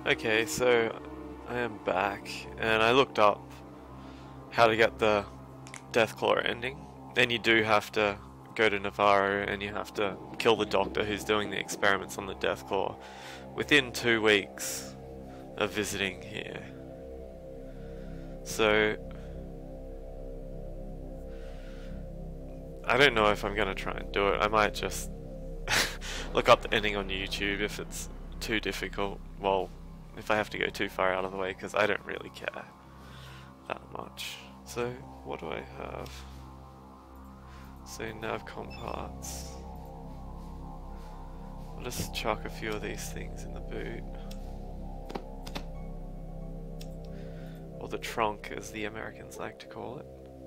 Okay, so I am back, and I looked up how to get the Deathclaw ending. Then you do have to go to Navarro, and you have to kill the doctor who's doing the experiments on the Deathclaw within 2 weeks of visiting here. So I don't know if I'm gonna try and do it. I might just look up the ending on YouTube if it's too difficult. Well, if I have to go too far out of the way, because I don't really care that much. So, what do I have? So, Navcom parts. I'll just chuck a few of these things in the boot. Or the trunk, as the Americans like to call it.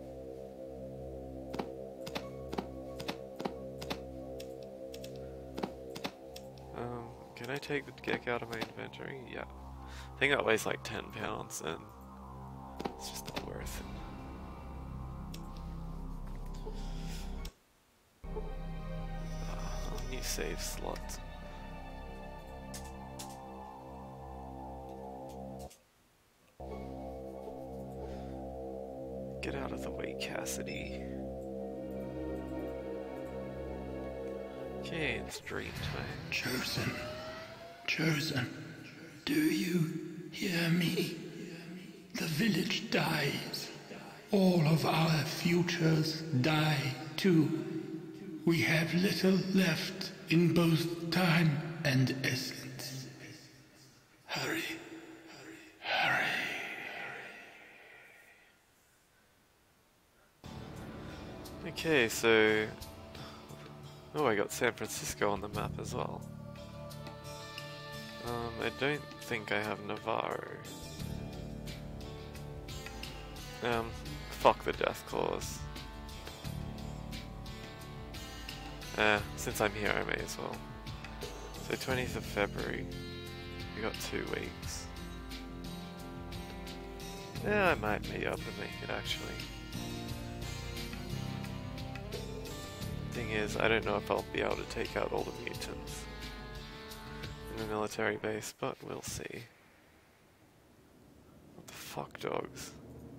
Can I take the Gek out of my inventory? Yeah. I think that weighs like 10 pounds, and it's just not worth it. New save slot. Get out of the way, Cassidy. Okay, it's dream time. Chosen, do you hear me? The village dies. All of our futures die too. We have little left in both time and essence. Hurry. Hurry. Okay, so... Oh, I got San Francisco on the map as well. I don't think I have Navarro. Fuck the Deathclaws. Since I'm here I may as well. So 20th of February, we got 2 weeks. Yeah, I might be able to make it actually. Thing is, I don't know if I'll be able to take out all the mutants in the military base, but we'll see. What the fuck, dogs?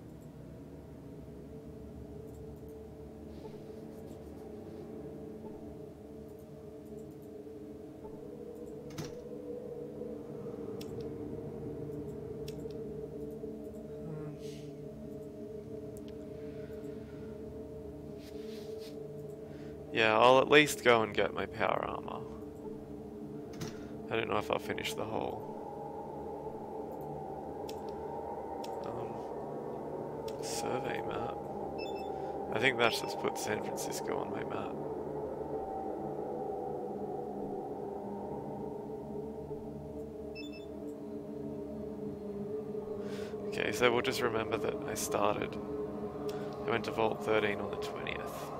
Yeah, I'll at least go and get my power armor. I don't know if I'll finish the whole survey map. I think that just puts San Francisco on my map. Okay, so we'll just remember that I went to Vault 13 on the 20th.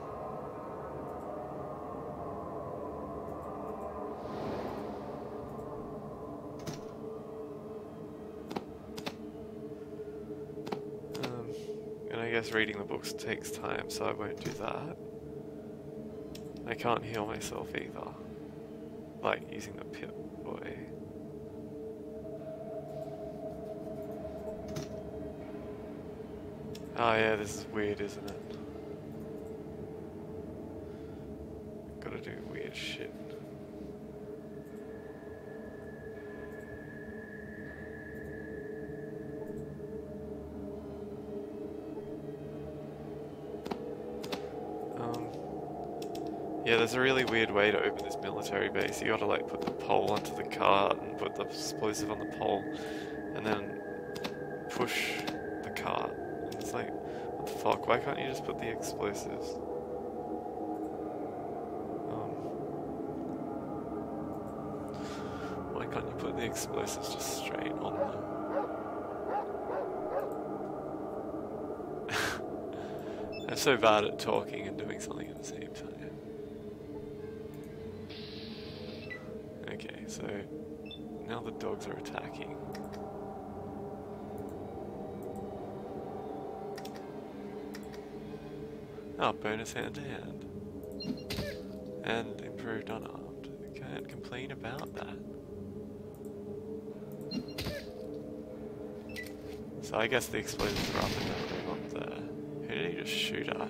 I guess reading the books takes time, so I won't do that. I can't heal myself either. Like using the Pip Boy. Oh yeah, this is weird, isn't it? Gotta do weird shit. Yeah, there's a really weird way to open this military base. You gotta like put the pole onto the cart and put the explosive on the pole, and then push the cart. And it's like, what the fuck? Why can't you just put the explosives? Why can't you put the explosives just straight on them? I'm so bad at talking and doing something at the same time. Okay, so now the dogs are attacking. Oh, bonus hand to hand. And improved unarmed. Can't complain about that. So I guess the explosives are up in that room up there. Who did he just shoot at?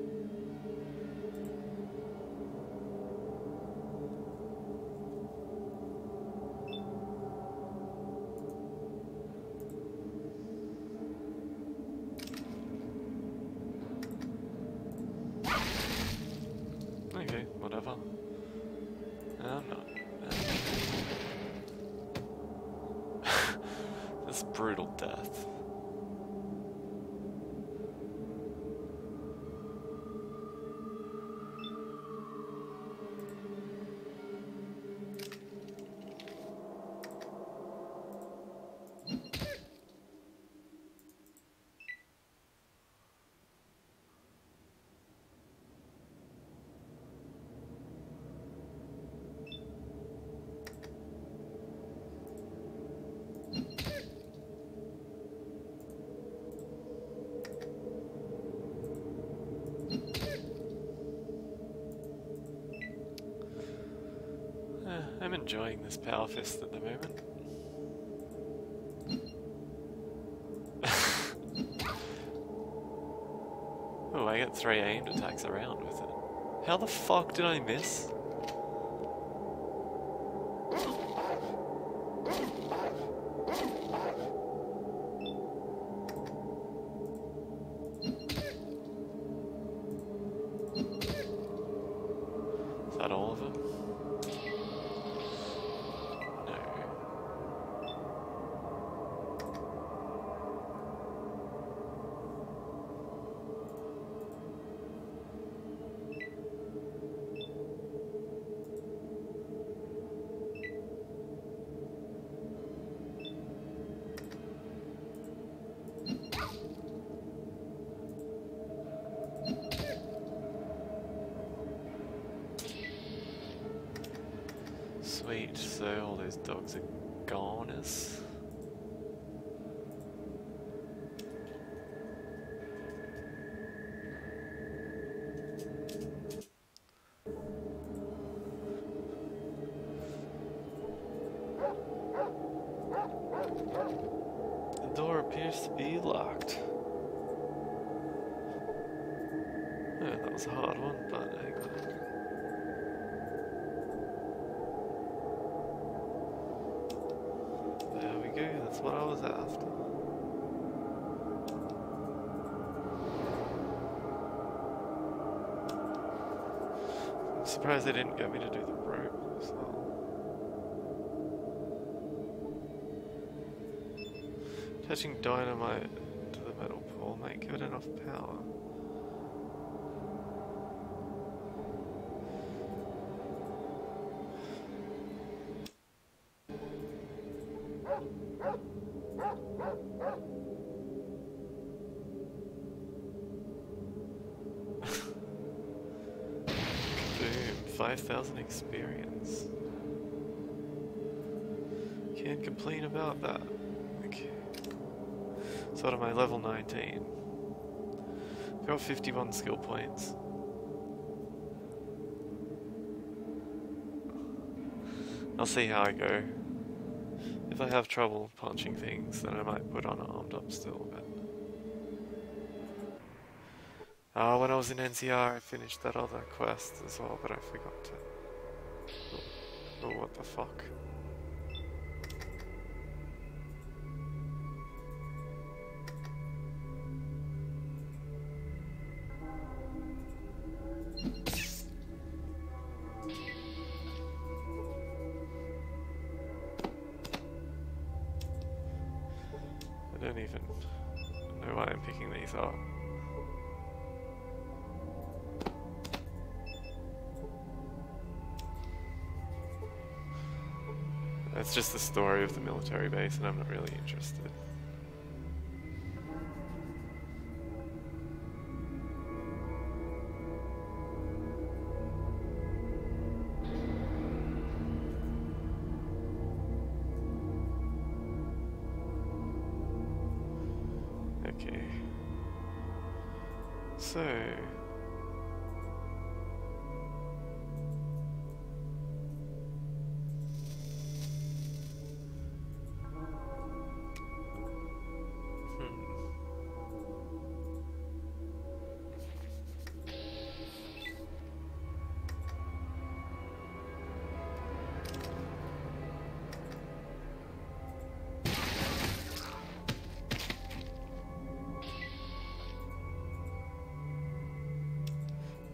Okay, whatever. I'm not. This brutal death. I'm enjoying this power fist at the moment. Oh, I get 3 aimed attacks around with it. How the fuck did I miss? Is that all of them? No. Sweet, so all those dogs are goners. The door appears to be locked. Yeah, that was a hard one, but hang on. There we go, that's what I was after. I'm surprised they didn't get me to do the rope as well. Touching dynamite to the metal pole might give it enough power. Boom, 5,000 experience. Can't complain about that. Okay. So what am I, level 19? Got 51 skill points. I'll see how I go. If I have trouble punching things, then I might put on armed up still, but... Oh, when I was in NCR, I finished that other quest as well, but I forgot to... Oh, what the fuck. I don't even know why I'm picking these up. It's just the story of the military base, and I'm not really interested. Okay. So...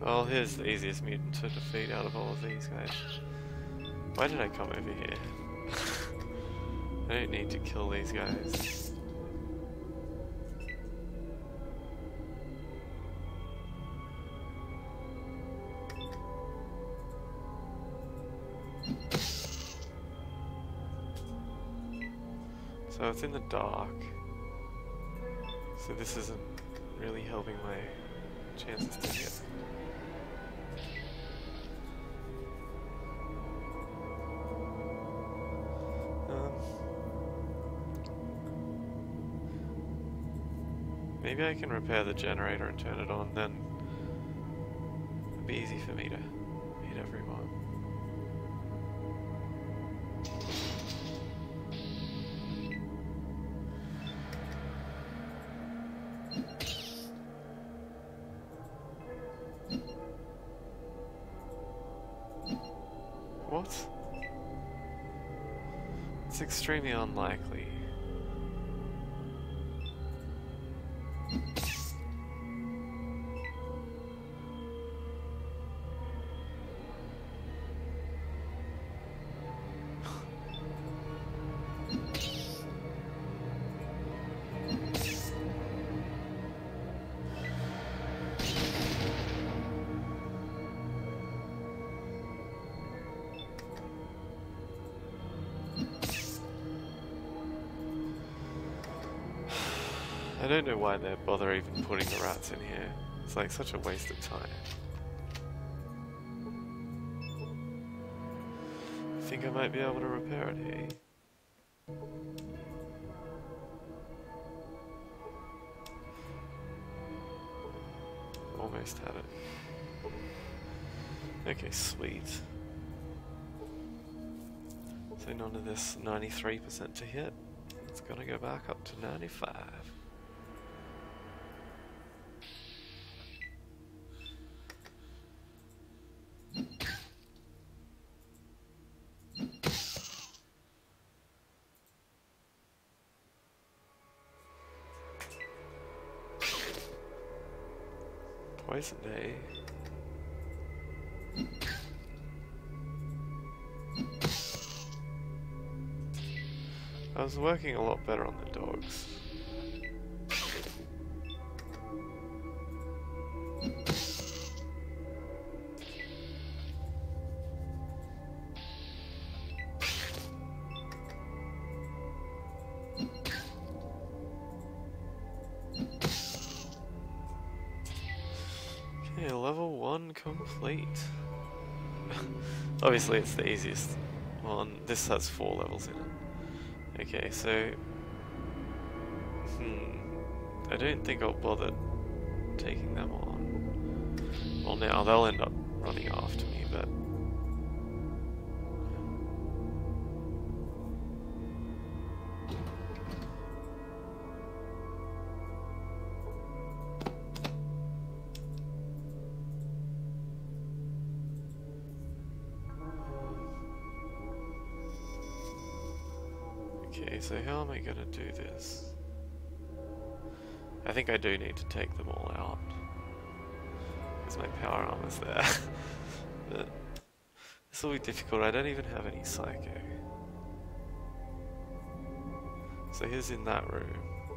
Well, here's the easiest mutant to defeat out of all of these guys. Why did I come over here? I don't need to kill these guys. So it's in the dark. So this isn't really helping my chances to hit. Maybe I can repair the generator and turn it on, then it'll be easy for me to hit everyone. What? It's extremely unlikely. I don't know why they bother even putting the rats in here. It's like such a waste of time. I think I might be able to repair it here. Almost had it. Okay, sweet. So none of this 93% to hit. It's gonna go back up to 95. Poison day. I was working a lot better on the dogs. Okay, level 1 complete. Obviously it's the easiest one. This has 4 levels in it. Okay, so... I don't think I'll bother taking them on. Well, now they'll end up running after me, but... Okay, so how am I gonna do this? I think I do need to take them all out. Because my power armor's there. But this will be difficult, I don't even have any psycho. So here's in that room.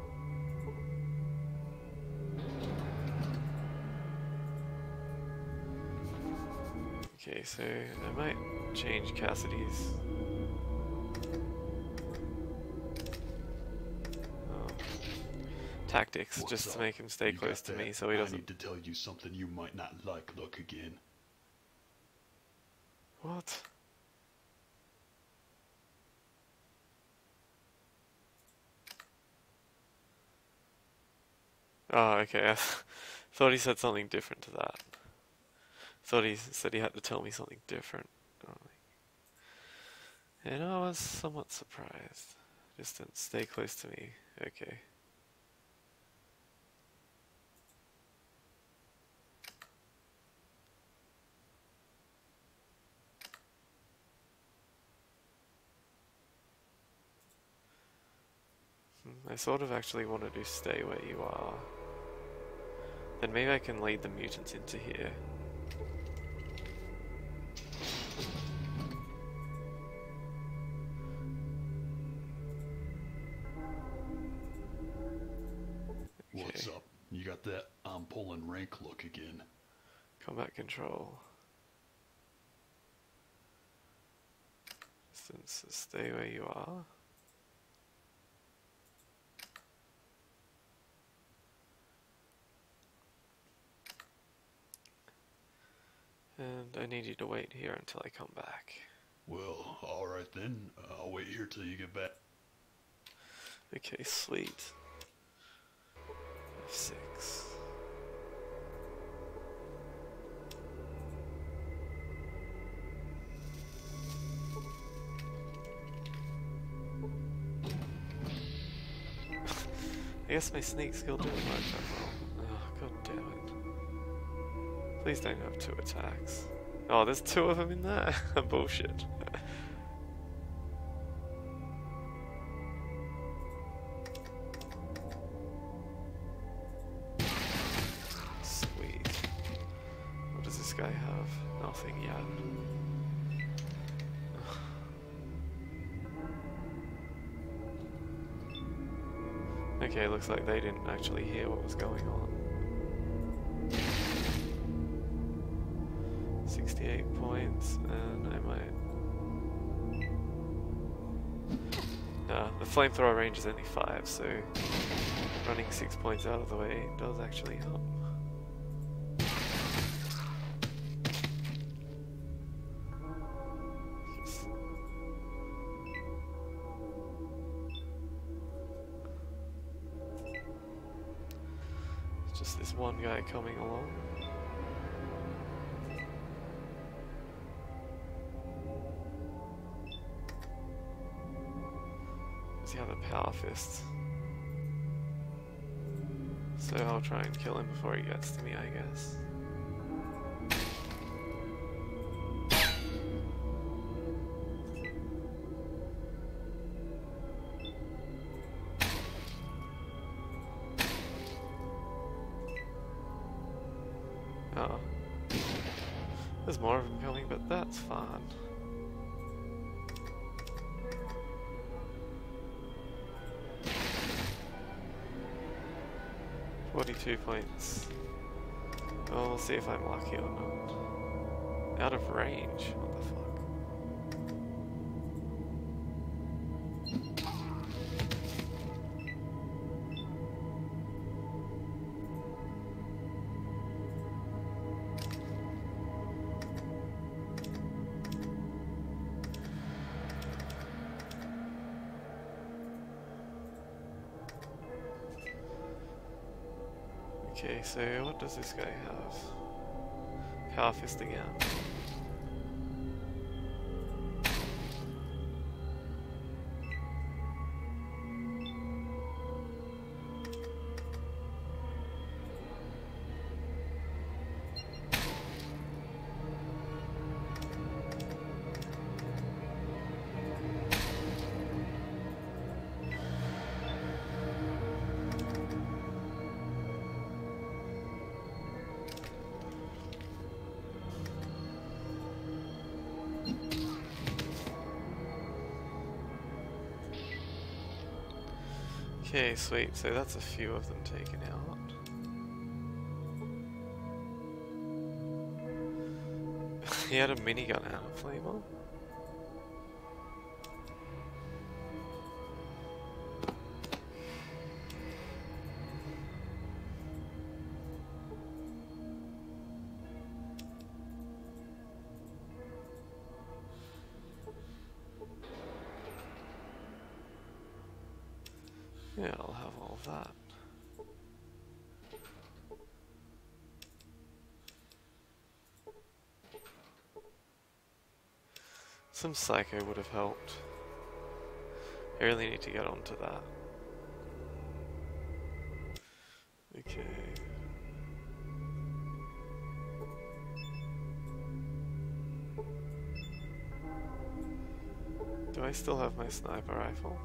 Okay, so I might change Cassidy's tactics just to make him stay close to me so he doesn't... I need to tell you something you might not like. Look again. What? Oh, okay. I thought he said something different to that. Thought he said he had to tell me something different. And I was somewhat surprised. Just didn't stay close to me. Okay. I sort of actually want to do stay where you are. Then maybe I can lead the mutants into here. that I'm pulling rank look again. Combat control. Distance, stay where you are. And I need you to wait here until I come back. Well, alright then. I'll wait here till you get back. Okay, sweet. F6. I guess my sneak skill didn't work that well. Oh, god damn it. Please don't have 2 attacks. Oh, there's 2 of them in there? Bullshit. Sweet. What does this guy have? Nothing yet. Okay, looks like they didn't actually hear what was going on. 68 points, and I might... the flamethrower range is only 5, so running 6 points out of the way does actually help. It's just this one guy coming along. Does he have a power fist? So I'll try and kill him before he gets to me, I guess. Oh. There's more of them coming, but that's fine. $42 points. Well, we'll see if I'm lucky or not. Out of range? What the fuck? Okay, so what does this guy have? Power fist again. Okay, sweet, so that's a few of them taken out. He had a minigun and a flamer. Yeah, I'll have all of that. Some psycho would have helped. I really need to get onto that. Okay. Do I still have my sniper rifle?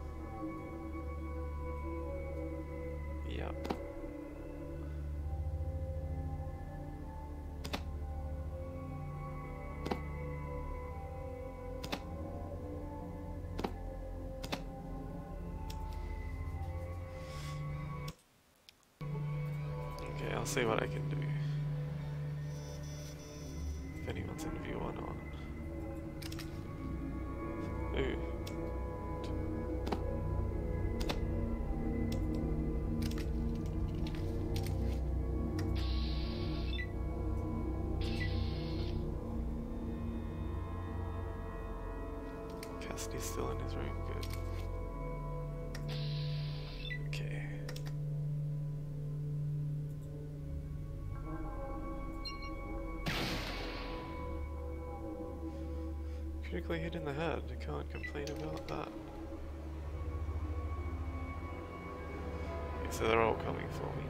Yep. Okay, I'll see what I can do. If anyone's in view or not. Ooh. Cassidy's still in his room, good. Okay. Critically hit in the head, I can't complain about that. Okay, so they're all coming for me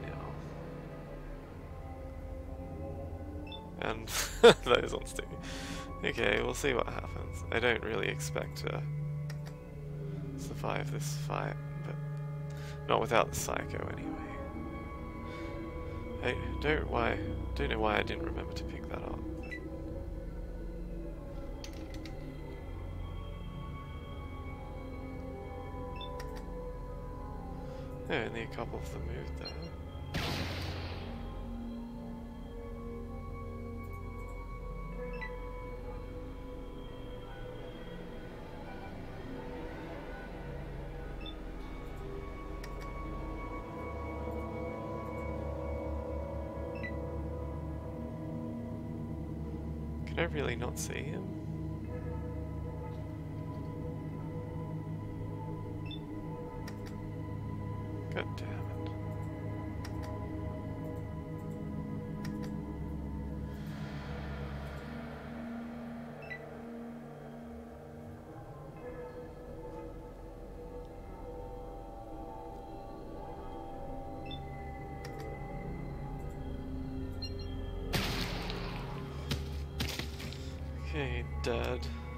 now. And those ones too. Okay, we'll see what happens. I don't really expect to survive this fight, but not without the Psycho anyway. I don't know why I didn't remember to pick that up. Yeah, only a couple of them moved there. Can I really not see him? God damn it. Okay, dead.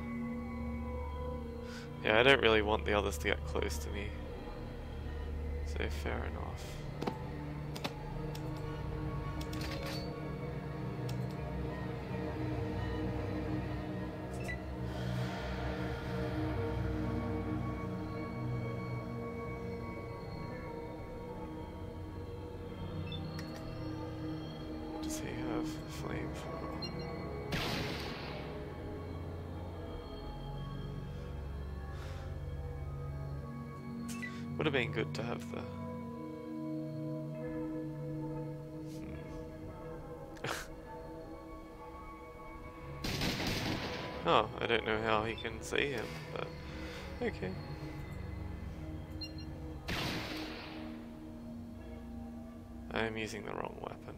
Yeah, I don't really want the others to get close to me. So fair enough. What does he have? Flamethrower. Would have been good to have the... Oh, I don't know how he can see him, but okay. I am using the wrong weapon.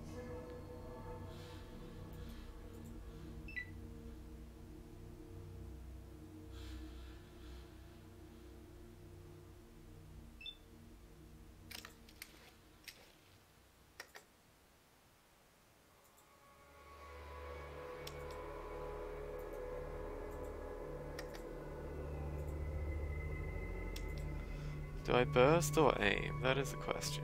Do I burst or aim? That is the question.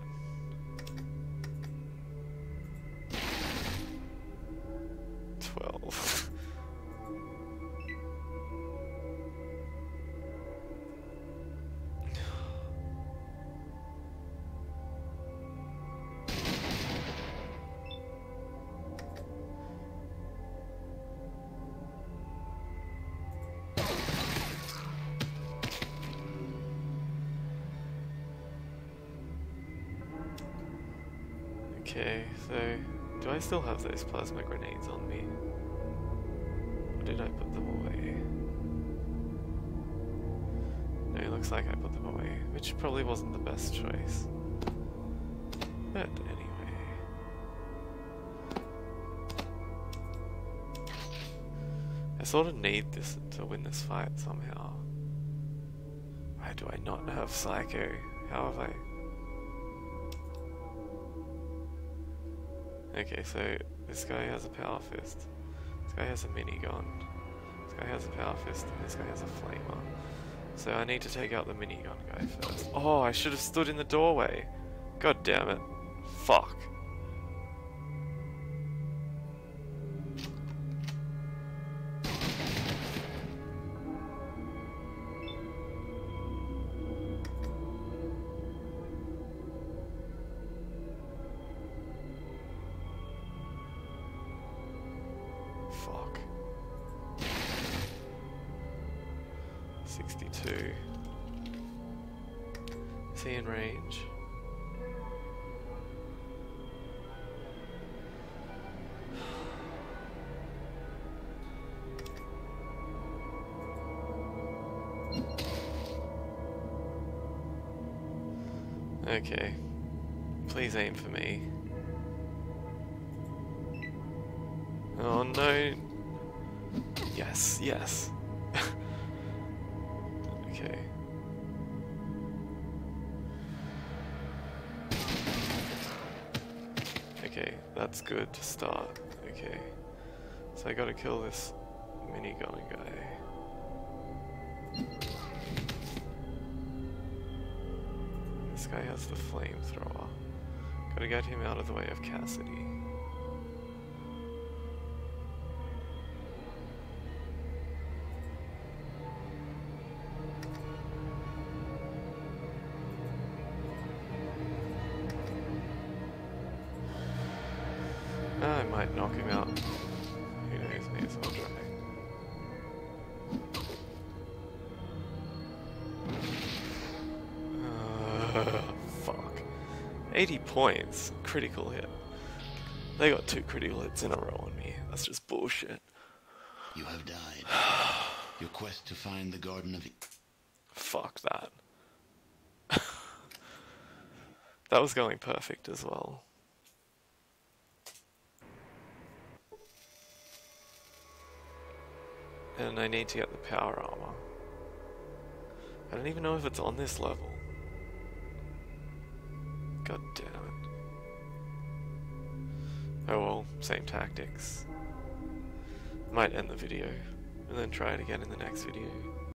Okay, so do I still have those plasma grenades on me? Or did I put them away? No, it looks like I put them away, which probably wasn't the best choice. But anyway. I sort of need this to win this fight somehow. Why do I not have Psycho? How have I... Okay, so this guy has a power fist, this guy has a minigun, this guy has a power fist, and this guy has a flamer. So I need to take out the minigun guy first. Oh, I should have stood in the doorway. God damn it. Fuck. 62. Is he in range? Okay. Please aim for me. Oh no. Yes, yes. Okay. Okay, that's good to start. Okay. So I gotta kill this minigun guy. This guy has the flamethrower. Gotta get him out of the way of Cassidy. I might knock him out. Who knows, may as well try. Fuck. 80 points. Critical hit. They got 2 critical hits in a row on me. That's just bullshit. You have died. Your quest to find the Garden of... Fuck that. That was going perfect as well. And I need to get the power armor. I don't even know if it's on this level. God damn it. Oh well, same tactics. Might end the video, and then try it again in the next video.